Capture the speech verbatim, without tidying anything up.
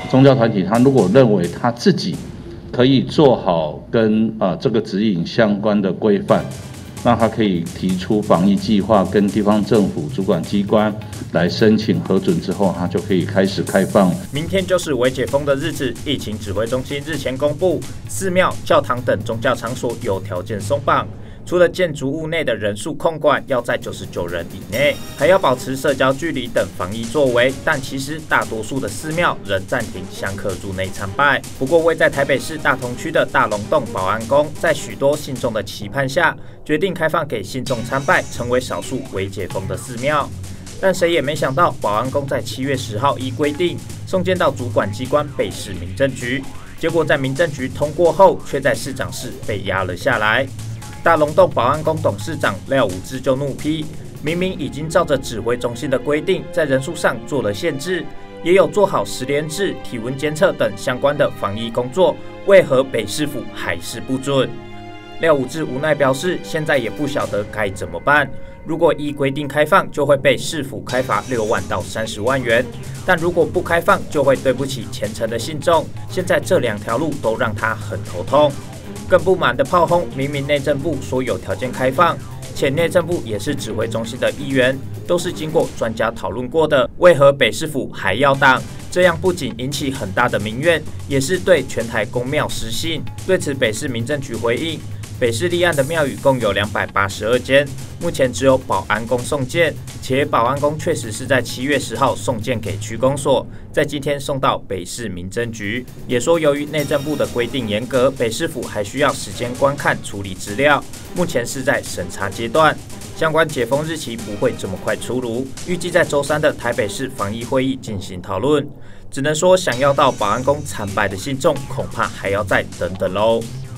宗教团体他如果认为他自己可以做好跟啊、呃、这个指引相关的规范，那他可以提出防疫计划，跟地方政府主管机关来申请核准之后，他就可以开始开放。 明天就是微解封的日子，疫情指挥中心日前公布，寺庙、教堂等宗教场所有条件松绑。除了建筑物内的人数控管要在九十九人以内，还要保持社交距离等防疫作为，但其实大多数的寺庙仍暂停香客入内参拜。不过，位在台北市大同区的大龙洞保安宫，在许多信众的期盼下，决定开放给信众参拜，成为少数微解封的寺庙。但谁也没想到，保安宫在七月十号依规定送件到主管机关北市民政局，结果在民政局通过后，却在市长室被压了下来。大龙洞保安宫董事长廖武志就怒批，明明已经照着指挥中心的规定，在人数上做了限制，也有做好实联制、体温监测等相关的防疫工作，为何北市府还是不准？廖武志无奈表示，现在也不晓得该怎么办。如果依规定开放，就会被市府开罚六万到三十万元；但如果不开放，就会对不起虔诚的信众。现在这两条路都让他很头痛。更不满的炮轰，明明内政部说有条件开放，且内政部也是指挥中心的一员，都是经过专家讨论过的，为何北市府还要挡？这样不仅引起很大的民怨，也是对全台公庙失信。对此，北市民政局回应，北市立案的庙宇共有两百八十二间，目前只有保安宫送件，且保安宫确实是在七月十号送件给区公所，在今天送到北市民政局。也说由于内政部的规定严格，北市府还需要时间观看处理资料，目前是在审查阶段。相关解封日期不会这么快出炉，预计在周三的台北市防疫会议进行讨论。只能说，想要到保安宫参拜的信众，恐怕还要再等等喽。